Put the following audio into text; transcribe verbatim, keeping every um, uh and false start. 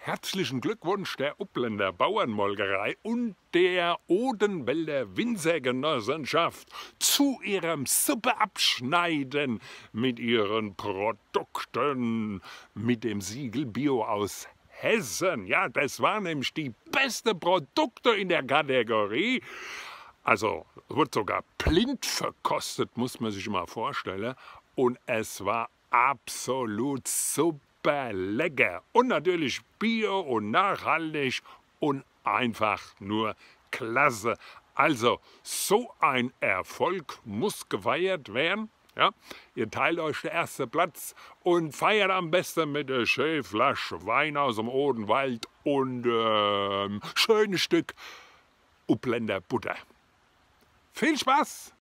Herzlichen Glückwunsch der Upländer Bauernmolkerei und der Odenwälder Winzergenossenschaft zu ihrem Suppeabschneiden mit ihren Produkten mit dem Siegel Bio aus Hessen. Ja, das waren nämlich die besten Produkte in der Kategorie. Also wird sogar blind verkostet, muss man sich mal vorstellen. Und es war absolut super lecker. Und natürlich bio und nachhaltig und einfach nur klasse. Also so ein Erfolg muss gefeiert werden. Ja, ihr teilt euch den ersten Platz und feiert am besten mit einer schönen Flasche Wein aus dem Odenwald und ähm, schönes Stück Upländer Butter. Viel Spaß!